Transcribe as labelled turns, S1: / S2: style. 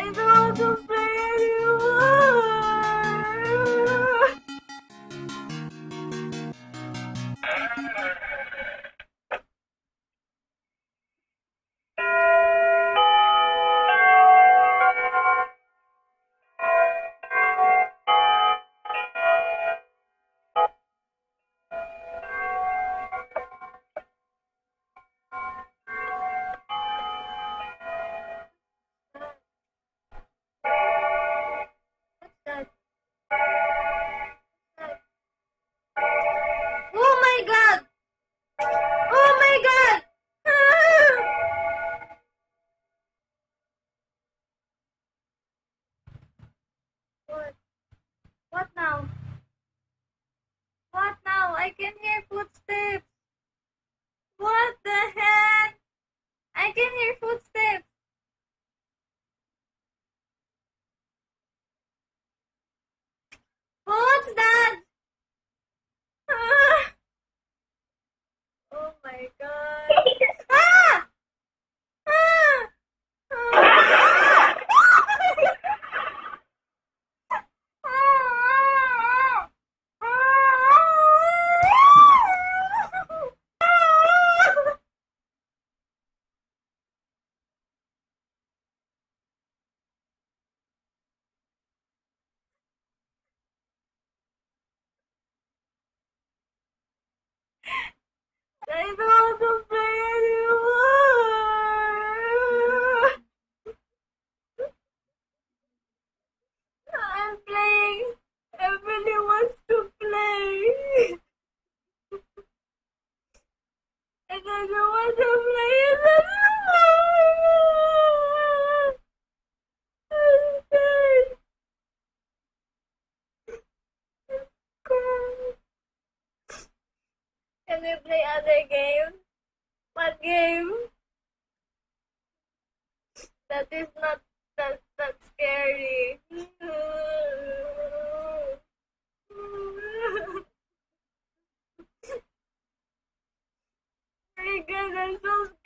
S1: I don't want to play anymore. What's that? Oh my god! Oh my god! What? What now? What now? I can hear footsteps. What the heck? I can hear footsteps. What's that? Oh my god. Ah! Ah! I don't want to play anymore. I'm playing. Everybody wants to play. And I don't want to play it anymore. Can we play other games? What game? That is not that scary. My god, I'm so